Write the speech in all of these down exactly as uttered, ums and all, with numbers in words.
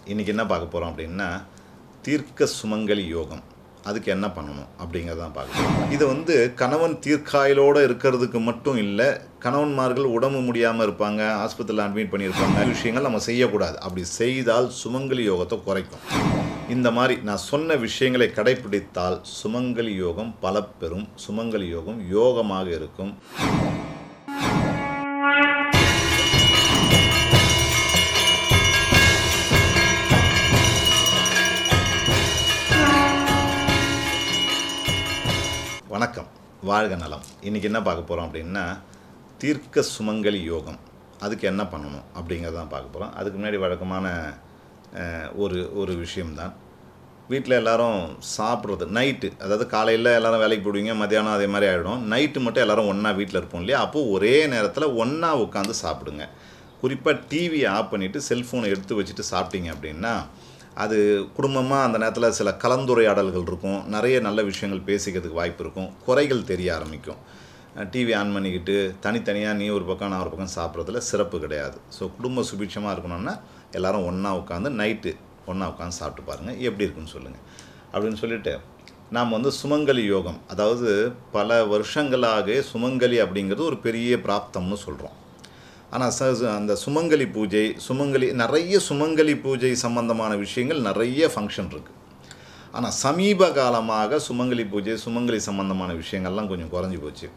இன்றைக்கி என்ன பார்க்க போகிறோம் அப்படின்னா தீர்க்க சுமங்கலி யோகம். அதுக்கு என்ன பண்ணணும் அப்படிங்கிறதான் பார்க்கணும். இது வந்து கணவன் தீர்க்காயலோடு இருக்கிறதுக்கு மட்டும் இல்லை, கணவன்மார்கள் உடம்பு முடியாமல் இருப்பாங்க, ஆஸ்பத்திரியில் அட்மிட் பண்ணியிருப்பாங்க, விஷயங்கள் நம்ம செய்யக்கூடாது. அப்படி செய்தால் சுமங்கலி யோகத்தை குறைக்கும். இந்த மாதிரி நான் சொன்ன விஷயங்களை கடைப்பிடித்தால் சுமங்கலி யோகம் பல பெறும். சுமங்கலி யோகம் யோகமாக இருக்கும். வணக்கம், வாழ்க நலம். இன்றைக்கி என்ன பார்க்க போகிறோம் அப்படின்னா தீர்க்க சுமங்கலி யோகம். அதுக்கு என்ன பண்ணணும் அப்படிங்கிறதான் பார்க்க போகிறோம். அதுக்கு முன்னாடி வழக்கமான ஒரு ஒரு விஷயம்தான். வீட்டில் எல்லோரும் சாப்பிட்றது நைட்டு, அதாவது காலையில் எல்லோரும் வேலைக்கு போடுவீங்க, மத்தியானம் அதே மாதிரி ஆகிடும். நைட்டு மட்டும் எல்லோரும் ஒன்றா வீட்டில் இருப்போம் இல்லையா? அப்போது ஒரே நேரத்தில் ஒன்றா உட்காந்து சாப்பிடுங்க. குறிப்பாக டிவியை ஆஃப் பண்ணிவிட்டு செல்ஃபோனை எடுத்து வச்சுட்டு சாப்பிட்டீங்க அப்படின்னா அது குடும்பமாக அந்த நேரத்தில் சில கலந்துரையாடல்கள் இருக்கும், நிறைய நல்ல விஷயங்கள் பேசிக்கிறதுக்கு வாய்ப்பு இருக்கும், குறைகள் தெரிய ஆரம்பிக்கும். டிவி ஆன் பண்ணிக்கிட்டு தனித்தனியாக நீ ஒரு பக்கம் நான் ஒரு பக்கம் சாப்பிட்றதுல சிறப்பு கிடையாது. ஸோ குடும்ப சுபிட்சமாக இருக்கணும்னா எல்லோரும் ஒன்றா உட்காந்து நைட்டு ஒன்றா உட்காந்து சாப்பிட்டு பாருங்கள், எப்படி இருக்குன்னு சொல்லுங்கள் அப்படின்னு சொல்லிவிட்டு நாம் வந்து சுமங்கலி யோகம், அதாவது பல வருஷங்களாக சுமங்கலி அப்படிங்கிறது ஒரு பெரிய பிராப்தம்னு சொல்கிறோம். ஆனால் ச அந்த சுமங்கலி பூஜை, சுமங்கலி நிறைய சுமங்கலி பூஜை சம்பந்தமான விஷயங்கள் நிறைய ஃபங்க்ஷன் இருக்குது. ஆனால் சமீப காலமாக சுமங்கலி பூஜை, சுமங்கலி சம்பந்தமான விஷயங்கள்லாம் கொஞ்சம் குறைஞ்சி போச்சு.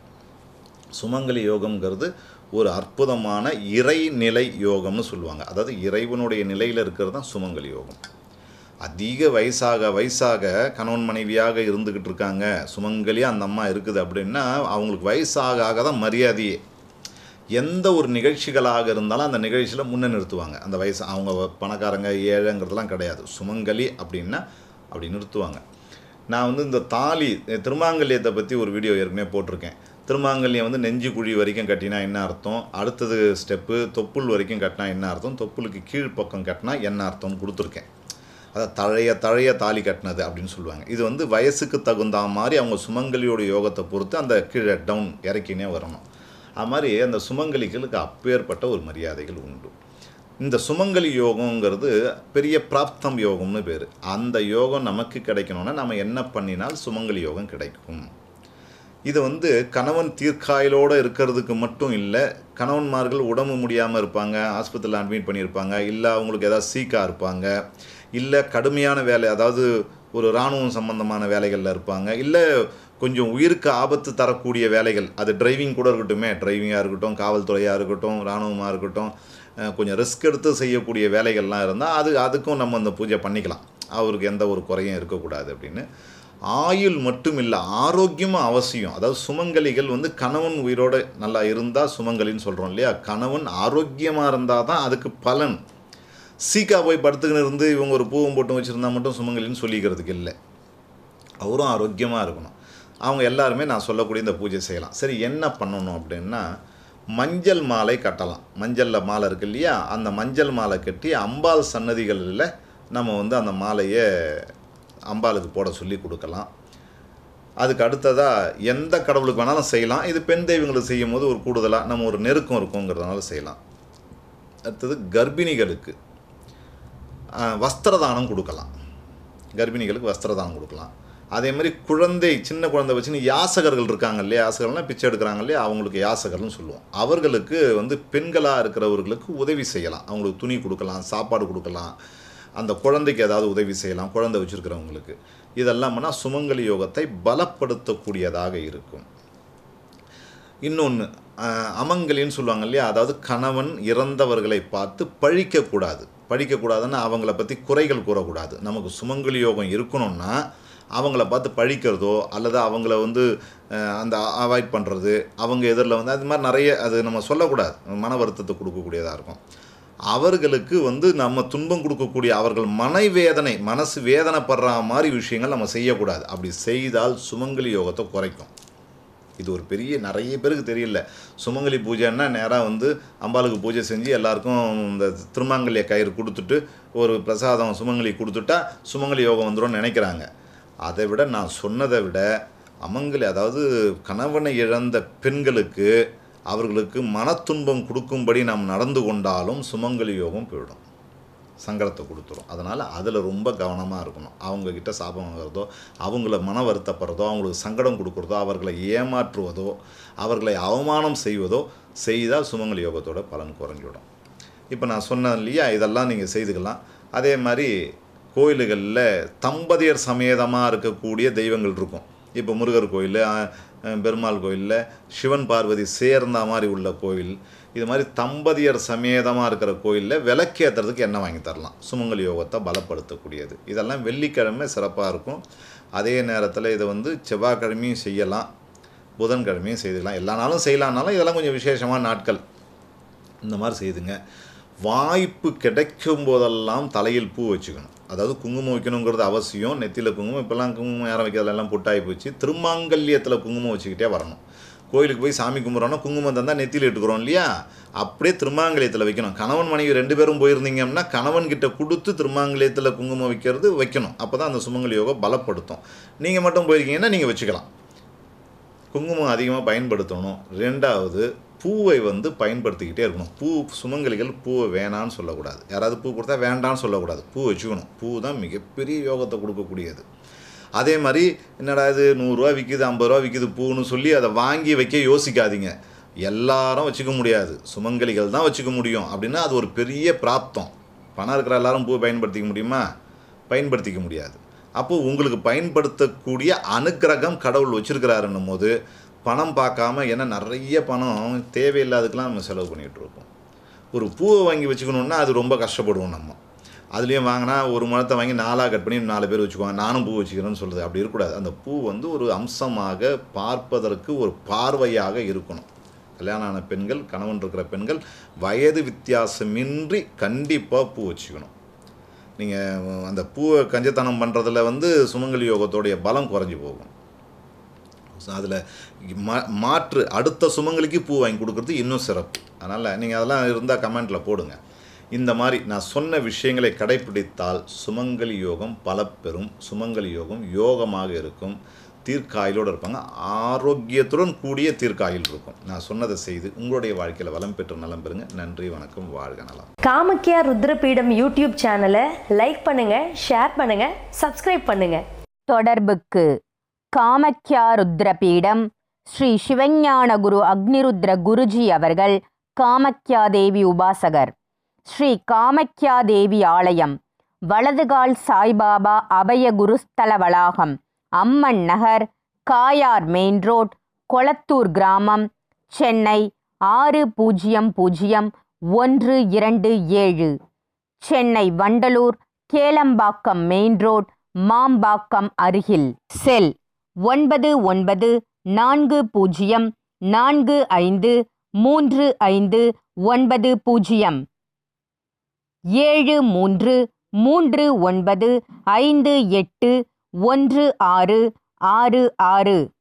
சுமங்கலி யோகம்ங்கிறது ஒரு அற்புதமான இறைநிலை யோகம்னு சொல்லுவாங்க. அதாவது இறைவனுடைய நிலையில் இருக்கிறது தான் சுமங்கலி யோகம். அதிக வயசாக வயசாக கணவன் மனைவியாக இருந்துக்கிட்டு இருக்காங்க, சுமங்கலியாக அந்த அம்மா இருக்குது அப்படின்னா அவங்களுக்கு வயசாக ஆக தான் மரியாதையே. எந்த ஒரு நிகழ்ச்சிகளாக இருந்தாலும் அந்த நிகழ்ச்சியில் முன்னே நிறுத்துவாங்க. அந்த வயசு அவங்க பணக்காரங்க ஏழைங்கிறதுலாம் கிடையாது. சுமங்கலி அப்படின்னா அப்படி நிறுத்துவாங்க. நான் வந்து இந்த தாலி திருமாங்கல்யத்தை பற்றி ஒரு வீடியோ ஏற்கனவே போட்டிருக்கேன். திருமாங்கல்யம் வந்து நெஞ்சு குழி வரைக்கும் கட்டினா என்ன அர்த்தம், அடுத்தது ஸ்டெப்பு தொப்புள் வரைக்கும் கட்டினா என்ன அர்த்தம், தொப்புளுக்கு கீழ்ப்பக்கம் கட்டினா என்ன அர்த்தம்னு கொடுத்துருக்கேன். அதை தழைய தழைய தாலி கட்டினது அப்படின்னு சொல்லுவாங்க. இது வந்து வயசுக்கு தகுந்த மாதிரி அவங்க சுமங்கலியோட யோகத்தை பொறுத்து அந்த கீழே டவுன் இறக்கினே வரணும். அது மாதிரி அந்த சுமங்கலிகளுக்கு அப்பேற்பட்ட ஒரு மரியாதைகள் உண்டு. இந்த சுமங்கலி யோகங்கிறது பெரிய பிராப்தம் யோகம்னு பேர். அந்த யோகம் நமக்கு கிடைக்கணும்னா நம்ம என்ன பண்ணினால் சுமங்கலி யோகம் கிடைக்கும். இது வந்து கணவன் தீர்க்காயலோடு இருக்கிறதுக்கு மட்டும் இல்லை, கணவன்மார்கள் உடம்பு முடியாமல் இருப்பாங்க, ஆஸ்பத்திரியில் அட்மிட் பண்ணியிருப்பாங்க, இல்லை அவங்களுக்கு ஏதாவது சீக்காக இருப்பாங்க, இல்லை கடுமையான வேலை, அதாவது ஒரு இராணுவம் சம்பந்தமான வேலைகளில் இருப்பாங்க, இல்லை கொஞ்சம் உயிருக்கு ஆபத்து தரக்கூடிய வேலைகள், அது டிரைவிங் கூட இருக்கட்டுமே, டிரைவிங்காக இருக்கட்டும், காவல்துறையாக இருக்கட்டும், இராணுவமாக இருக்கட்டும், கொஞ்சம் ரிஸ்க் எடுத்து செய்யக்கூடிய வேலைகள்லாம் இருந்தால் அது அதுக்கும் நம்ம அந்த பூஜை பண்ணிக்கலாம். அவருக்கு எந்த ஒரு குறையும் இருக்கக்கூடாது அப்படின்னு. ஆயுள் மட்டும் இல்லை, ஆரோக்கியமும் அவசியம். அதாவது சுமங்கலிகள் வந்து கணவன் உயிரோடு நல்லா இருந்தால் சுமங்கலின்னு சொல்கிறோம் இல்லையா? கணவன் ஆரோக்கியமாக இருந்தால் தான் அதுக்கு பலன். சீக்கா போய் படுத்துக்கின்னு இருந்து இவங்க ஒரு பூவும் போட்டு வச்சுருந்தா மட்டும் சுமங்கலின்னு சொல்லிக்கிறதுக்கு இல்லை, அவரும் ஆரோக்கியமாக இருக்கணும். அவங்க எல்லாருமே நான் சொல்லக்கூடிய இந்த பூஜை செய்யலாம். சரி, என்ன பண்ணணும் அப்படின்னா மஞ்சள் மாலை கட்டலாம். மஞ்சளில் மாலை இருக்கு இல்லையா? அந்த மஞ்சள் மாலை கட்டி அம்பாள் சன்னதிகளில் நம்ம வந்து அந்த மாலையை அம்பாளுக்கு போட சொல்லி கொடுக்கலாம். அதுக்கு அடுத்ததாக எந்த கடவுளுக்கு வேணாலும் செய்யலாம். இது பெண் தெய்வங்களுக்கு செய்யும் போது ஒரு கூடுதலாக நம்ம ஒரு நெருக்கம் இருக்குங்கிறதுனால செய்யலாம். அடுத்தது கர்ப்பிணிகளுக்கு வஸ்திரதானம் கொடுக்கலாம். கர்ப்பிணிகளுக்கு வஸ்திரதானம் கொடுக்கலாம். அதே மாதிரி குழந்தை, சின்ன குழந்தை வச்சுன்னு யாசகர்கள் இருக்காங்க இல்லையா? யாசகர்கள்னால் பிச்சை எடுக்கிறாங்க இல்லையா? அவங்களுக்கு யாசகர்னு சொல்லுவோம். அவர்களுக்கு வந்து பெண்களாக இருக்கிறவர்களுக்கு உதவி செய்யலாம். அவங்களுக்கு துணி கொடுக்கலாம், சாப்பாடு கொடுக்கலாம், அந்த குழந்தைக்கு ஏதாவது உதவி செய்யலாம், குழந்தை வச்சுருக்கிறவங்களுக்கு. இதெல்லாம் பண்ணால் சுமங்கலி யோகத்தை பலப்படுத்தக்கூடியதாக இருக்கும். இன்னொன்று அமங்கலின்னு சொல்லுவாங்க இல்லையா? அதாவது கணவன் இறந்தவர்களை பார்த்து பழிக்கக்கூடாது. பழிக்கக்கூடாதுன்னா அவங்கள பற்றி குறைகள் கூறக்கூடாது. நமக்கு சுமங்கலி யோகம் இருக்கணும்னா அவங்கள பார்த்து பழிக்கிறதோ அல்லது அவங்கள வந்து அந்த அவாய்ட் பண்ணுறது, அவங்க எதிரில் வந்து அது மாதிரி நிறைய அது நம்ம சொல்லக்கூடாது. மன வருத்தத்தை கொடுக்கக்கூடியதாக இருக்கும். அவர்களுக்கு வந்து நம்ம துன்பம் கொடுக்கக்கூடிய, அவர்கள் மனவேதனை மனசு வேதனைப்படுற மாதிரி விஷயங்கள் நம்ம செய்யக்கூடாது. அப்படி செய்தால் சுமங்கலி யோகத்தை குறைக்கும். இது ஒரு பெரிய நிறைய பேருக்கு தெரியல. சுமங்கலி பூஜைன்னா நேராக வந்து அம்பாளுக்கு பூஜை செஞ்சு எல்லாருக்கும் இந்த திருமாங்கல்ய கயிறு கொடுத்துட்டு ஒரு பிரசாதம் சுமங்கலி கொடுத்துட்டா சுமங்கலி யோகம் வந்துடும் நினைக்கிறாங்க. அதை விட நான் சொன்னதை விட அமங்கலி, அதாவது கணவனை இழந்த பெண்களுக்கு அவர்களுக்கு மனத்துன்பம் கொடுக்கும்படி நாம் நடந்து கொண்டாலும் சுமங்கலி யோகம் போயிடும். சங்கடத்தை கொடுத்துரும். அதனால் அதில் ரொம்ப கவனமாக இருக்கணும். அவங்கக்கிட்ட சாபம் வாங்குறதோ, அவங்கள மன வருத்தப்படுறதோ, அவங்களுக்கு சங்கடம் கொடுக்குறதோ, அவர்களை ஏமாற்றுவதோ, அவர்களை அவமானம் செய்வதோ செய்தால் சுமங்கலி யோகத்தோட பலன் குறைஞ்சிடும். இப்போ நான் சொன்னேன் இல்லையா, இதெல்லாம் நீங்கள் செய்துக்கலாம். அதே மாதிரி கோயில்களில் தம்பதியர் சமேதமாக இருக்கக்கூடிய தெய்வங்கள் இருக்கும். இப்போ முருகர் கோயில், பெருமாள் கோயிலில் சிவன் பார்வதி சேர்ந்த மாதிரி உள்ள கோயில், இது மாதிரி தம்பதியர் சமேதமாக இருக்கிற கோயிலில் விளக்கேற்றுறதுக்கு எண்ணெய் வாங்கி தரலாம். சுமங்கலி யோகத்தை பலப்படுத்தக்கூடியது. இதெல்லாம் வெள்ளிக்கிழமை சிறப்பாக இருக்கும். அதே நேரத்தில் இதை வந்து செவ்வாய்க்கிழமையும் செய்யலாம், புதன்கிழமையும் செய்துக்கலாம். எல்லா நாளும் செய்யலான்னாலும் இதெல்லாம் கொஞ்சம் விசேஷமான நாட்கள். இந்த மாதிரி செய்துங்க. வாய்ப்பு கிடைக்கும் போதெல்லாம் தலையில் பூ வச்சுக்கணும். அதாவது குங்குமம் வைக்கணுங்கிறது அவசியம். நெத்தியில் குங்குமம், இப்போல்லாம் குங்குமம் யாரும் வைக்கிறதெல்லாம் புட்டாகி போச்சு. திருமாங்கல்யத்தில் குங்குமம் வச்சுக்கிட்டே வரணும். கோயிலுக்கு போய் சாமி கும்பிட்றோன்னா குங்குமம் தந்தால் நெத்தியில் இட்டுக்கிறோம் இல்லையா, அப்படியே திருமாங்கல்யத்தில் வைக்கணும். கணவன் மனைவி ரெண்டு பேரும் போயிருந்தீங்கன்னா கணவன்கிட்ட கொடுத்து திருமாங்கல்யத்தில் குங்குமம் வைக்கிறது வைக்கணும். அப்போ தான் அந்த சுமங்கலி யோகம் பலப்படுத்தும். நீங்கள் மட்டும் போயிருக்கீங்கன்னா நீங்கள் வச்சுக்கலாம். குங்குமம் அதிகமாக பயன்படுத்தணும். ரெண்டாவது, பூவை வந்து பயன்படுத்திக்கிட்டே இருக்கணும். பூ சுமங்கலிகள் பூவை வேணான்னு சொல்லக்கூடாது. யாராவது பூ கொடுத்தா வேண்டான்னு சொல்லக்கூடாது. பூ வச்சுக்கணும். பூ தான் மிகப்பெரிய யோகத்தை கொடுக்கக்கூடியது. அதே மாதிரி என்னடா இது நூறுரூவா விற்கிது, ஐம்பது ரூபா விற்கிது பூன்னு சொல்லி அதை வாங்கி வைக்க யோசிக்காதீங்க. எல்லாரும் வச்சுக்க முடியாது, சுமங்கலிகள் தான் வச்சுக்க முடியும். அப்படின்னா அது ஒரு பெரிய பிராப்தம். பணம் இருக்கிற எல்லாரும் பூவை பயன்படுத்திக்க முடியுமா? பயன்படுத்திக்க முடியாது. அப்போது உங்களுக்கு பயன்படுத்தக்கூடிய அனுக்கிரகம் கடவுள் வச்சுருக்கிறாருன்னும் போது பணம் பார்க்காம, ஏன்னா நிறைய பணம் தேவையில்லாததுக்கெலாம் நம்ம செலவு பண்ணிகிட்டு இருக்கோம். ஒரு பூவை வாங்கி வச்சுக்கணுன்னா அது ரொம்ப கஷ்டப்படுவோம் நம்ம. அதுலேயும் வாங்கினா ஒரு மரத்தை வாங்கி நாலாக கட் பண்ணி நாலு பேர் வச்சுக்குவாங்க, நானும் பூ வச்சுக்கிறேன்னு சொல்கிறது. அப்படி இருக்கக்கூடாது. அந்த பூ வந்து ஒரு அம்சமாக பார்ப்பதற்கு ஒரு பார்வையாக இருக்கணும். கல்யாணம் ஆன பெண்கள், கணவன் இருக்கிற பெண்கள் வயது வித்தியாசமின்றி கண்டிப்பாக பூ வச்சுக்கணும். நீங்கள் அந்த பூவை கஞ்சத்தனம் பண்ணுறதுல வந்து சுமங்கலி யோகத்தோடைய பலம் குறைஞ்சி போகும். அதில் மா மாற்று அடுத்த சுமங்கலிக்கு பூ வாங்கி கொடுக்குறது இன்னும் சிறப்பு. அதனால் நீங்கள் அதெல்லாம் இருந்தால் கமெண்ட்டில் போடுங்க. இந்த மாதிரி நான் சொன்ன விஷயங்களை கடைப்பிடித்தால் சுமங்கலி யோகம் பல பெறும். சுமங்கலி யோகம் யோகமாக இருக்கும். தீர்க்காயிலோடு இருப்பாங்க. ஆரோக்கியத்துடன் கூடிய தீர்க்காயில் இருக்கும். நான் சொன்னதை செய்து உங்களுடைய வாழ்க்கையில் வளம் பெற்று நலம் பெறுங்க. நன்றி, வணக்கம், வாழ்க நலம். காமக்யா ருத்ர பீடம் யூடியூப் சேனலை லைக் பண்ணுங்க, ஷேர் பண்ணுங்க, சப்ஸ்கிரைப் பண்ணுங்க. தொடர்புக்கு காமக்யா ருத்ரபீடம் ஸ்ரீ சிவஞான குரு அக்னிருத்ர குருஜி அவர்கள் காமக்யா தேவி உபாசகர். ஸ்ரீ காமக்யா தேவி ஆலயம், வலதுகால் சாய்பாபா அபய குருஸ்தல வளாகம், அம்மன் நகர், காயார் மெயின் ரோட், கொளத்தூர் கிராமம், சென்னை ஆறு பூஜ்ஜியம் பூஜ்ஜியம் ஒன்று இரண்டு ஏழு. சென்னை வண்டலூர் கேளம்பாக்கம் மெயின் ரோட், மாம்பாக்கம் அருகில். செல் ஒன்பது ஒன்பது நான்கு பூஜ்ஜியம் நான்கு ஐந்து மூன்று ஐந்து ஒன்பது பூஜ்ஜியம் ஏழு மூன்று மூன்று ஒன்பது ஐந்து எட்டு ஒன்று ஆறு ஆறு ஆறு.